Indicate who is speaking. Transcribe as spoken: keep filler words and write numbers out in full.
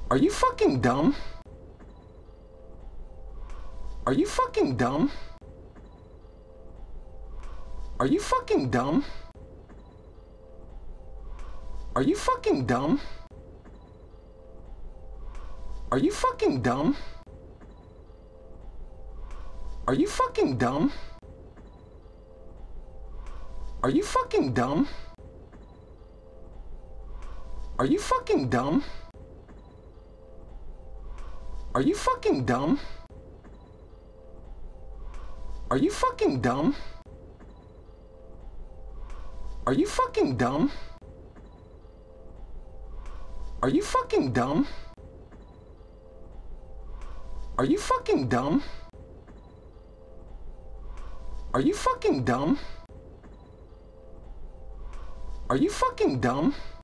Speaker 1: Are you fucking dumb? Are you fucking dumb? Are you fucking dumb? Are you fucking dumb? Are you fucking dumb? Are you fucking dumb? Are you fucking dumb? Are you fucking dumb? Are you fucking dumb? Are you fucking dumb? Are you fucking dumb? Are you fucking dumb? Are you fucking dumb? Are you fucking dumb? Are you fucking dumb?